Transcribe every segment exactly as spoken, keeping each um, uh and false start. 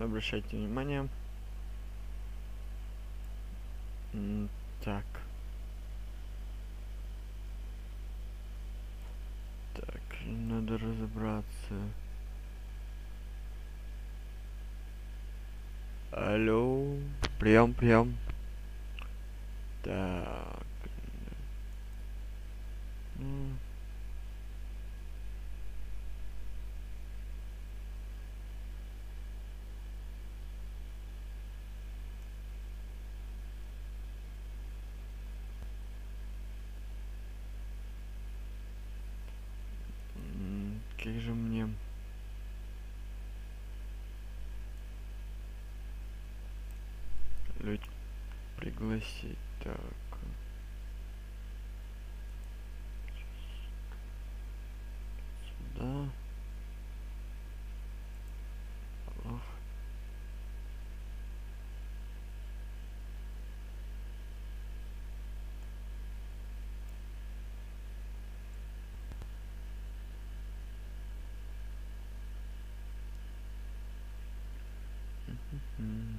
Обращайте внимание. М, Так. Так, надо разобраться. Алло, прием, прием. Так. м, м, Как же мне людей пригласить? Так. Сюда. Ох. М,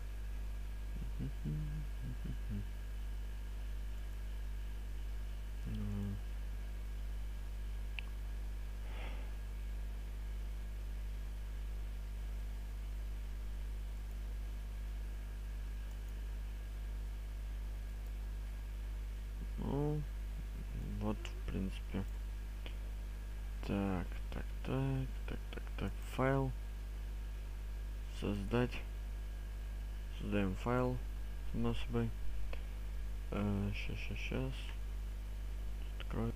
м, Ну, вот, в принципе. Так, так, так, так, так, так. Файл. Создать. Создаем файл. Само собой. Сейчас, сейчас, сейчас. Открою.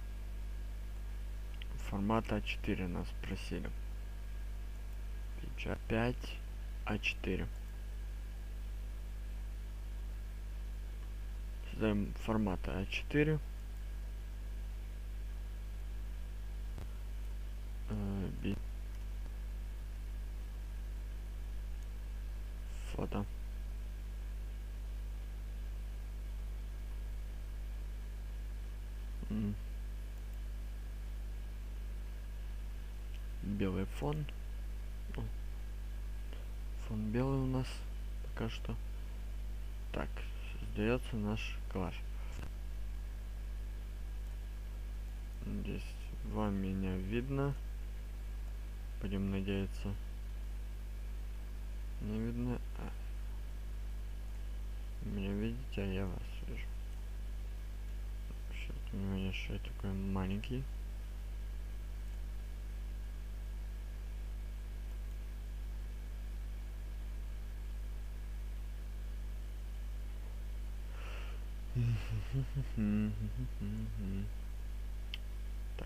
Формат а четыре нас просили. Печать пять а четыре. Создаем формат а четыре. Э, би- Фото. М, Белый фон. О, фон белый у нас пока что. Так, создается наш класс. Здесь вам меня видно. Будем надеяться. Не видно. А, меня видите, а я вас вижу. Сейчас, внимание, что я такой маленький. Так.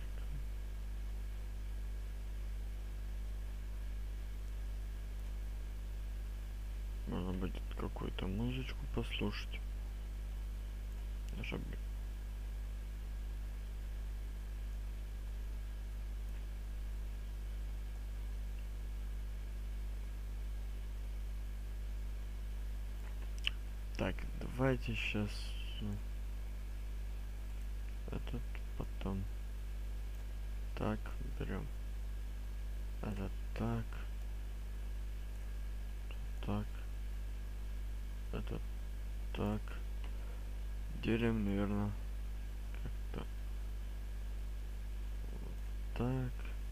Можно будет какую-то музычку послушать. Даже б- Так, давайте сейчас этот потом так берем. Это так, так, это так. Делим, наверное, как-то так.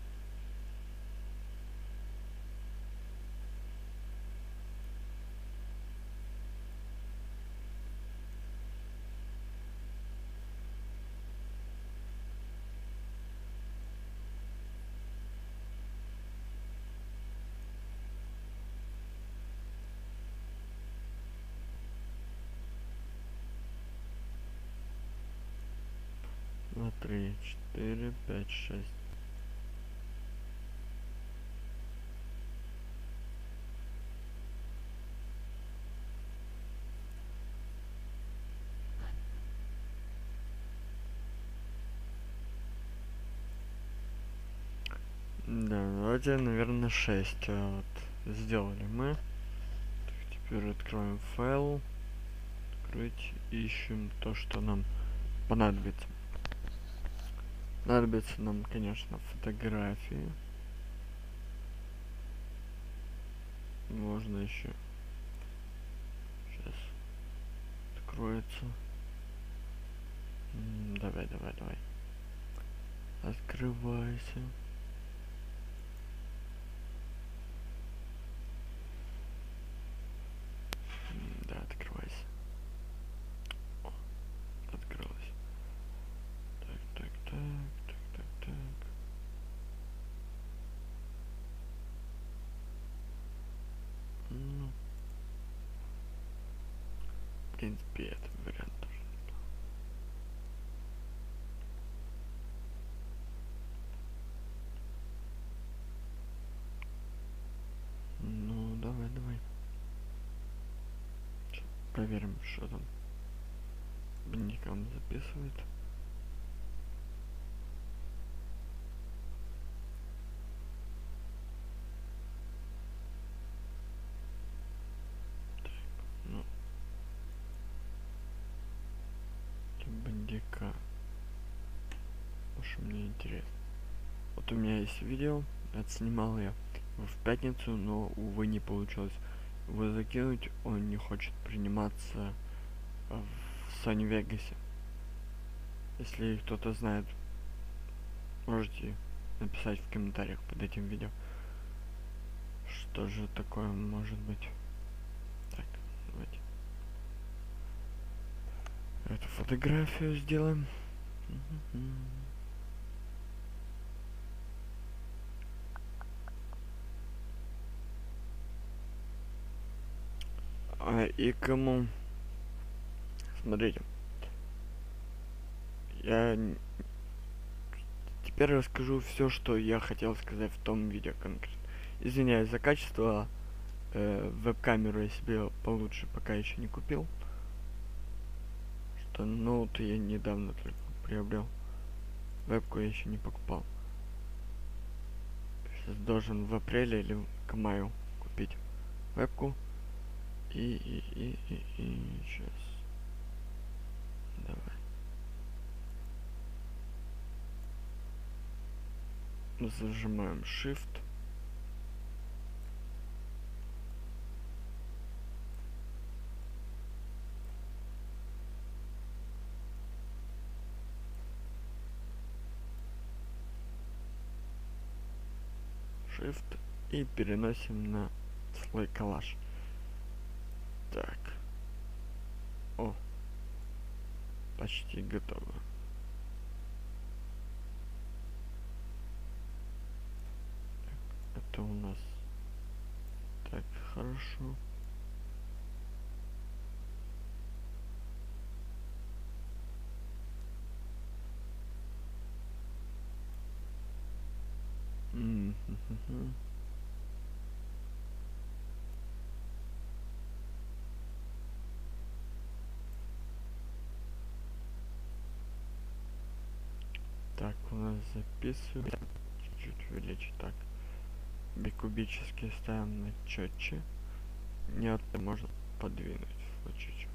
Два, три, четыре, пять, шесть. Да, давайте, наверное, шесть. Вот сделали мы. Так, теперь откроем файл. Открыть, ищем то, что нам понадобится. Понадобится нам, конечно, фотографии. можно еще. Сейчас откроется. М, давай, давай, давай. Открывайся. М, да, открывайся. О, открылась. Так, так, так, так, так, так. Ну, в принципе, это вариант тоже. Ну, давай, давай. Щас проверим, что там. Ником записывает. Так, ну. Бандика. Уж мне интересно. Вот у меня есть видео, отснимал я в пятницу, но, увы, не получилось его закинуть. Он не хочет приниматься в Sony Vegas. Если кто-то знает, можете написать в комментариях под этим видео, что же такое может быть. Так, давайте эту фотографию сделаем. А, и кому... Смотрите. Я теперь расскажу все, что я хотел сказать в том видео конкретно. Извиняюсь за качество. Э, веб-камеру я себе получше пока еще не купил. Что ноут я недавно только приобрел. Вебку я еще не покупал. Сейчас должен в апреле или к маю купить вебку. И, и, и, и, и сейчас. Давай. Зажимаем Shift. Shift и переносим на слой коллаж. Так. О. Почти готово. Так, это у нас так хорошо. Mm-hmm. Так, у нас записывает. Чуть-чуть увеличить. Так. Бикубически ставим на четче. Нет, можно подвинуть в случае чего.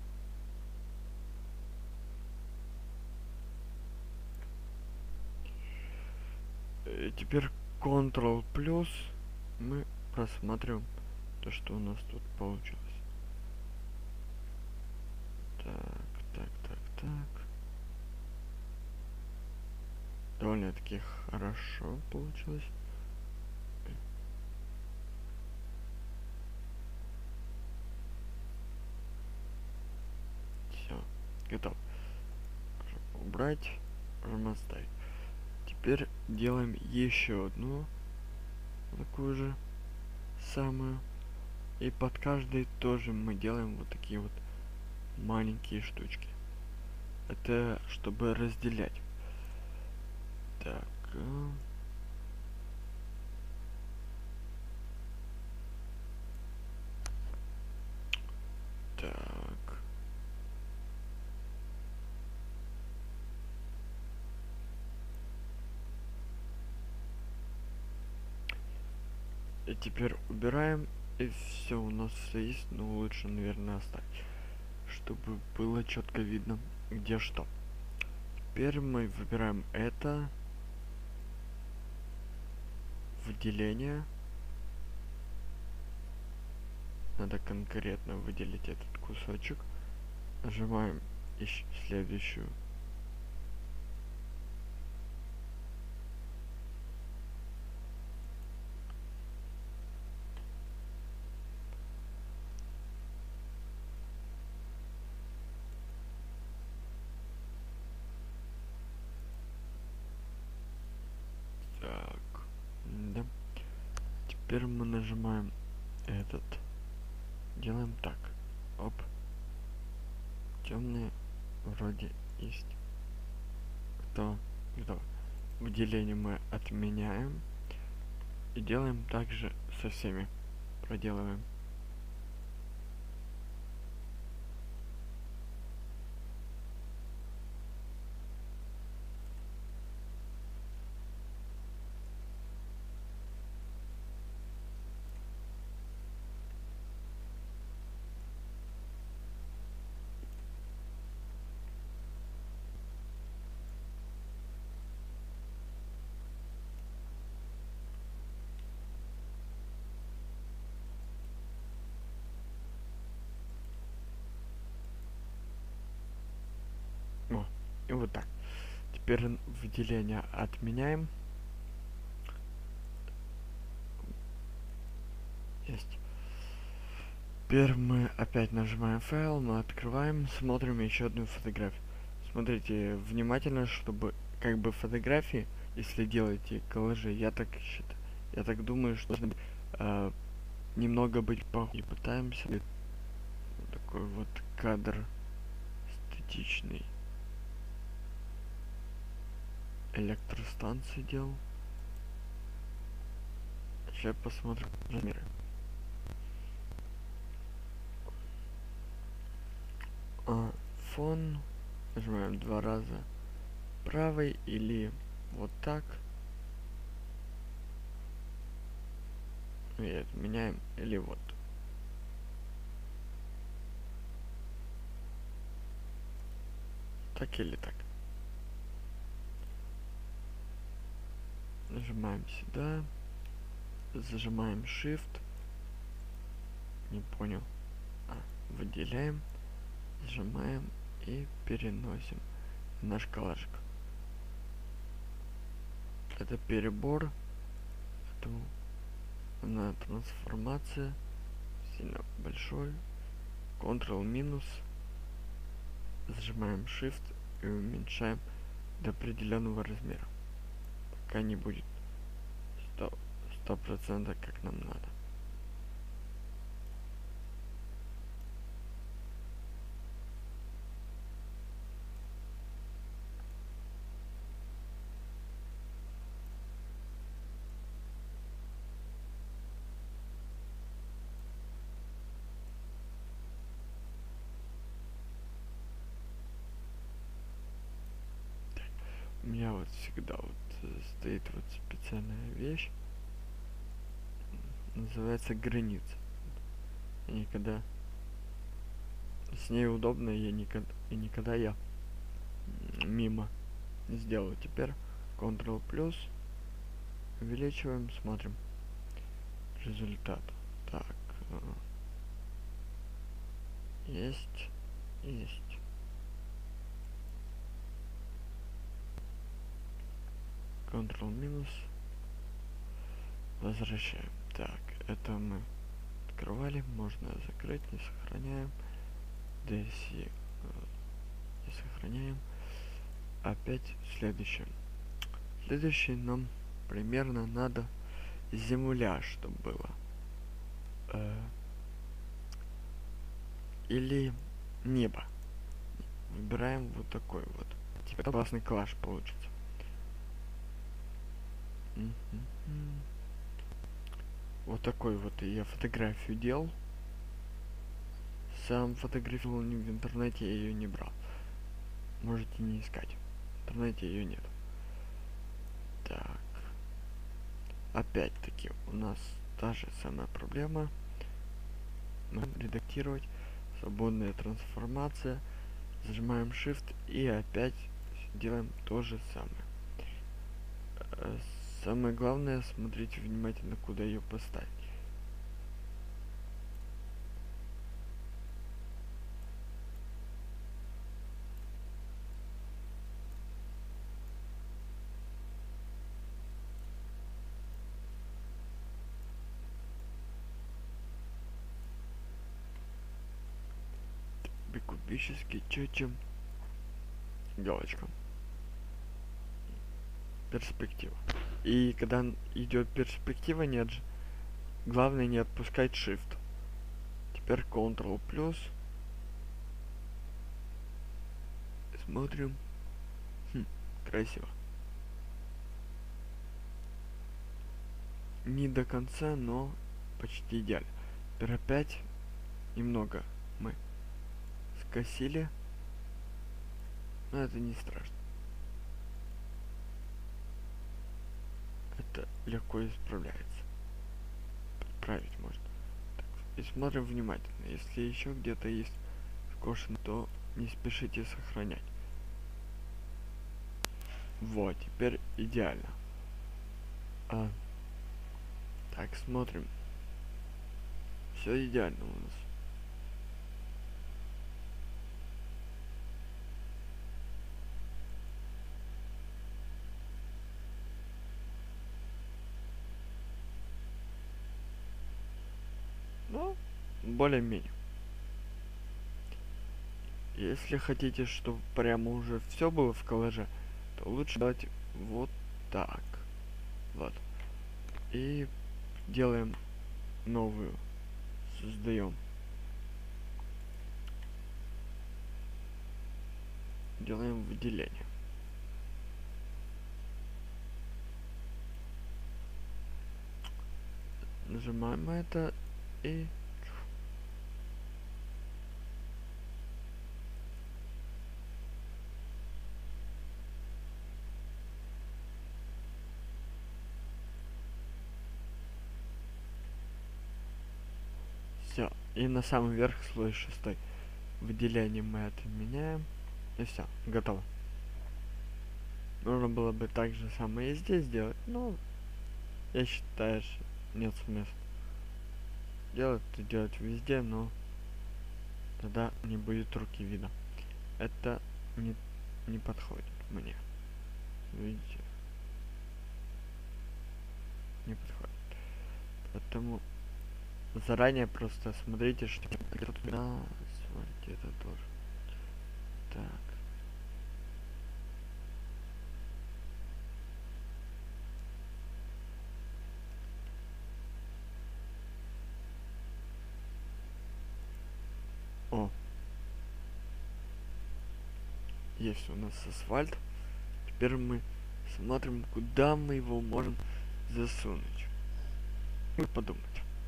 И теперь Ctrl плюс мы просматриваем то, что у нас тут получилось. Так, так, так, так. Довольно-таки хорошо получилось. Все, готов. Убрать, можем оставить. Теперь делаем еще одну такую же самую. И под каждой тоже мы делаем вот такие вот маленькие штучки. Это чтобы разделять. Так. Так. И теперь убираем. И все, у нас все есть, но лучше, наверное, оставить, чтобы было четко видно, где что. Теперь мы выбираем это. Выделение. надо конкретно выделить этот кусочек. Нажимаем еще следующую. Так, да. Теперь мы нажимаем этот. Делаем так. Оп. Темные вроде есть. Готово. Готово. Выделение мы отменяем. И делаем также со всеми. Проделываем. О, и вот так. Теперь выделение отменяем. Есть. Теперь мы опять нажимаем файл, мы открываем, смотрим еще одну фотографию. Смотрите внимательно, чтобы как бы фотографии, если делаете коллажи, я так считаю, я так думаю, что должны э, немного быть похожи. Пытаемся вот такой вот кадр статичный. Электростанции делал. Сейчас посмотрим размеры. А, фон. Нажимаем два раза правой или вот так. И отменяем или вот. Так или так. Нажимаем сюда. Зажимаем Shift. Не понял. А, выделяем. Зажимаем и переносим наш коллажик. Это перебор. Поэтому на трансформация сильно большой. Ctrl минус. Зажимаем Shift и уменьшаем до определенного размера. Пока не будет сто процентов как нам надо. У меня вот всегда вот стоит вот специальная вещь, называется граница. И никогда с ней удобно, и никогда, и никогда я мимо не сделаю. Теперь Ctrl плюс, увеличиваем, смотрим результат. Так, есть, есть. Ctrl минус, возвращаем. Так, это мы открывали, можно закрыть, не сохраняем. Если не сохраняем. Опять следующее. Следующее нам примерно надо земля, чтобы было. Э, или небо. Выбираем вот такой вот. Типа классный коллаж получится. Вот такой вот я фотографию делал. Сам фотографировал не в интернете, я ее не брал. Можете не искать. В интернете ее нет. Так. Опять-таки у нас та же самая проблема. Можем редактировать. Свободная трансформация. Зажимаем Shift и опять делаем то же самое. Самое главное, смотрите внимательно, куда ее поставить. типически чуть-чуть галочка. Перспектива. И когда идет перспектива, нет же. Главное не отпускать Shift. Теперь Ctrl плюс. Смотрим. Хм, красиво. Не до конца, но почти идеально. Теперь опять немного мы скосили. Но это не страшно. Это легко исправляется. Подправить можно. Так, и смотрим внимательно. Если еще где-то есть скошено, то не спешите сохранять. Вот, теперь идеально. А, так, смотрим. Все идеально у нас. Ну, более-менее. Если хотите, чтобы прямо уже все было в коллаже, то лучше делать вот так. Вот. И делаем новую. Создаем. Делаем выделение. Нажимаем это и все. И на самый верх слой шестой. Выделение мы отменяем. И все, готово. Нужно было бы так же самое и здесь сделать, но я считаю, что нет смысла. Делать то делать везде, но тогда не будет руки видно. Это не, не подходит мне. Видите? Не подходит. Поэтому заранее просто смотрите, что где-то а, смотрите, это тоже. Так. О. Есть у нас асфальт. Теперь мы смотрим, куда мы его можем засунуть. И подумать.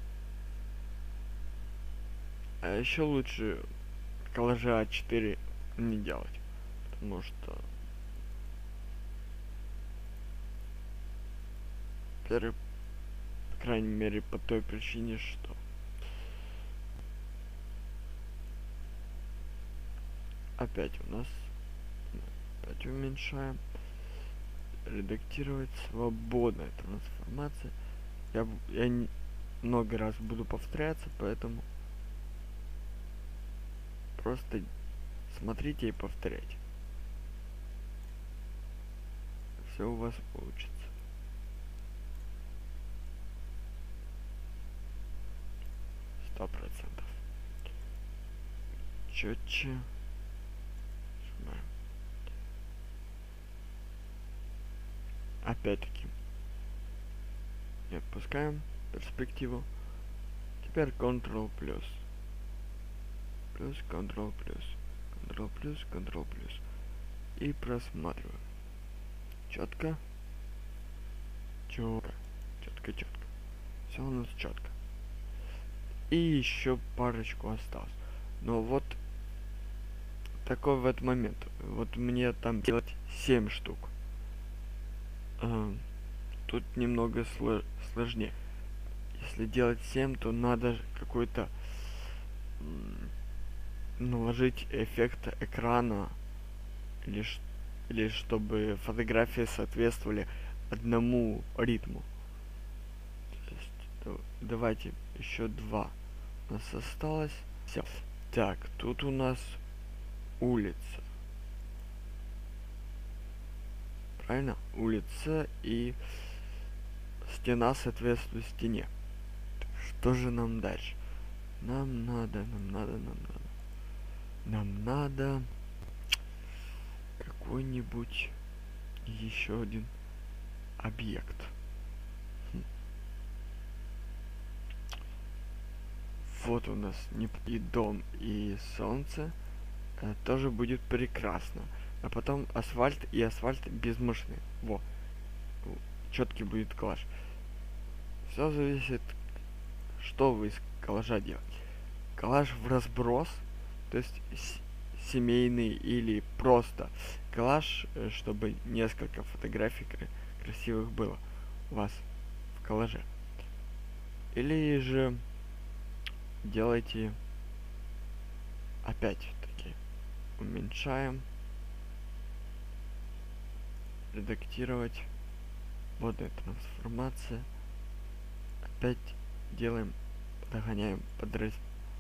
А еще лучше коллажи а четыре не делать. Потому что теперь, по крайней мере, по той причине, что опять у нас опять уменьшаем. Редактировать свободная трансформация. Я, я не, много раз буду повторяться, поэтому просто смотрите и повторяйте. Все у вас получится. Сто процентов. Четче. Нажимаем. Опять-таки. Не отпускаем перспективу. Теперь Ctrl плюс. Плюс Ctrl плюс. Ctrl плюс, Ctrl плюс. И просматриваем. Четко. Четко. Четко, четко. Все у нас четко. И еще парочку осталось. Но вот такой вот момент. Вот мне там делать семь штук. А, тут немного сло сложнее. Если делать семь, то надо какой-то наложить эффект экрана, или, или чтобы фотографии соответствовали одному ритму. То есть, давайте еще два у нас осталось. Все. Так, тут у нас улица. Правильно? Улица и стена соответствует стене. Что же нам дальше? Нам надо, нам надо, нам надо. нам надо какой-нибудь еще один объект. Хм. Вот у нас и дом, и солнце. Э, тоже будет прекрасно. А потом асфальт и асфальт без машины. Во. Четкий будет коллаж. Все зависит, что вы из коллажа делаете. Коллаж в разброс, то есть семейный, или просто коллаж, чтобы несколько фотографий красивых было у вас в коллаже. Или же делайте опять таки уменьшаем, редактировать, водная трансформация, опять делаем, догоняем подрез.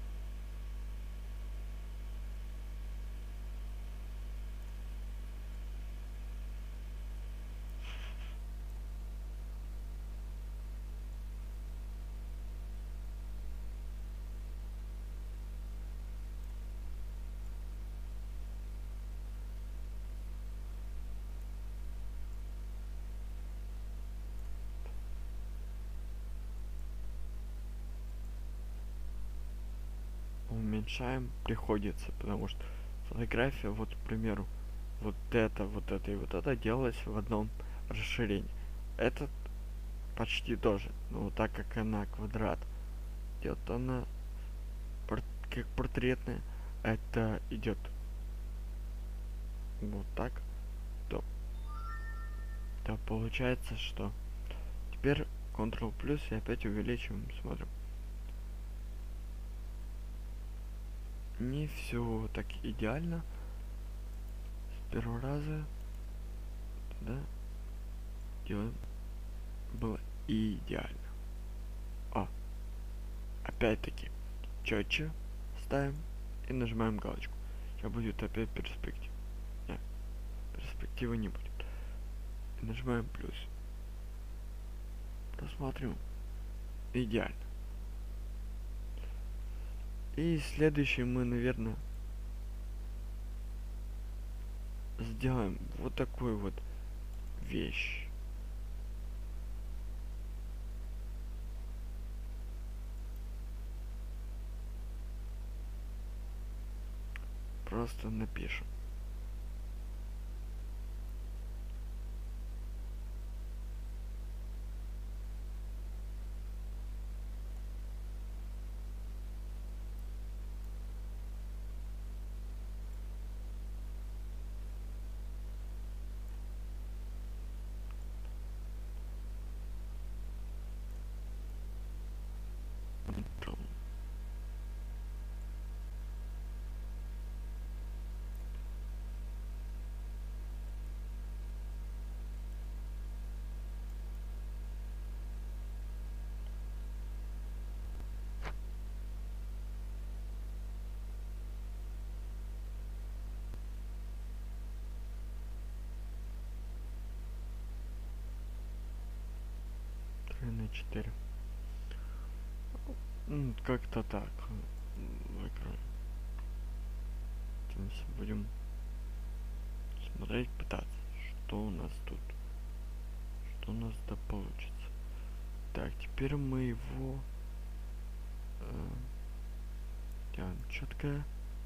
Уменьшаем, приходится, потому что фотография, вот, к примеру, вот это, вот это и вот это делалось в одном расширении. Этот почти тоже, но так как она квадрат, идет она пор как портретная, это идет вот так, то, то получается, что теперь Ctrl плюс и опять увеличиваем, смотрим. Не все так идеально с первого раза, да, делаем, было идеально. О, опять-таки четче ставим и нажимаем галочку. Сейчас будет опять перспектива. Нет, перспективы не будет. И нажимаем плюс. Просматриваем. Идеально. И следующий мы, наверное, сделаем вот такую вот вещь. Просто напишем. три на четыре. Ну, как-то так. Выкроем. Будем смотреть, пытаться, что у нас тут, что у нас да получится. Так, теперь мы его э, делаем четко.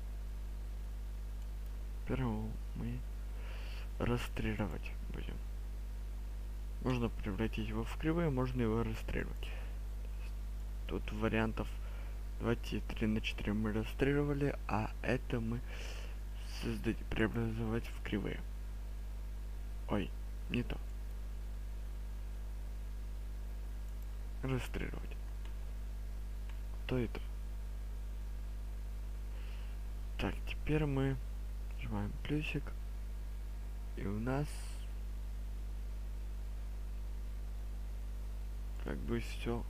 Теперь мы расстрелировать будем. Можно превратить его в кривое, можно его расстрелировать. Тут вариантов. Давайте три на четыре мы расстрелировали, а это мы создать, преобразовать в кривые. Ой, не то. Расстрелировать. То и то. Так, теперь мы нажимаем плюсик. И у нас как бы все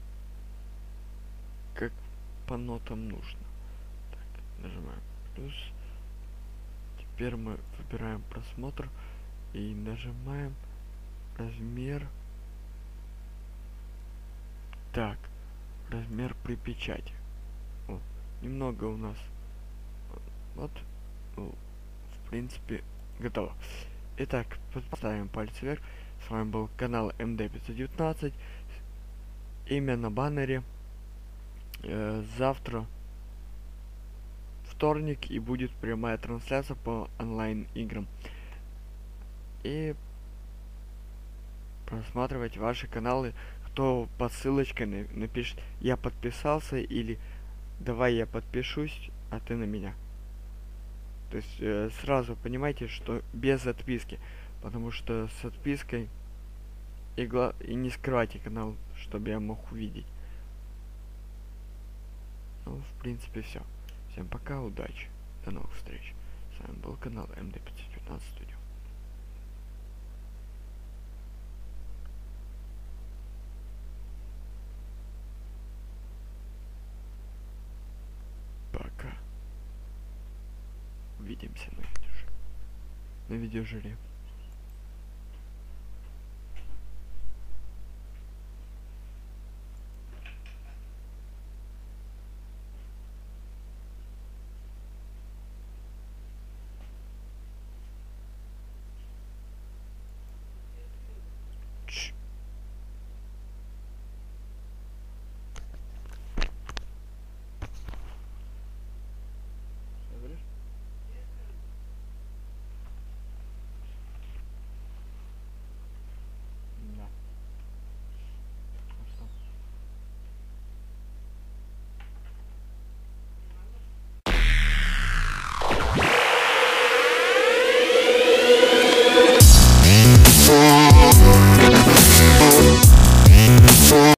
как по нотам нужно. Так, нажимаем плюс. Теперь мы выбираем просмотр и нажимаем размер. Так, размер при печати. О, немного у нас Вот, ну, в принципе, готово. Итак, поставим палец вверх. С вами был канал эм дэ пятьсот девятнадцать. Имя на баннере. Э, завтра вторник, и будет прямая трансляция по онлайн играм. И просматривать ваши каналы. Кто по ссылочке напишет «я подписался» или «давай я подпишусь, а ты на меня». То есть э, сразу понимаете, что без отписки. Потому что с отпиской и, гла и не скрывайте канал, чтобы я мог увидеть. Ну, в принципе, все. Всем пока, удачи. До новых встреч. С вами был канал эм дэ пятьсот девятнадцать Studio. Пока. Увидимся на видео. На видеожире.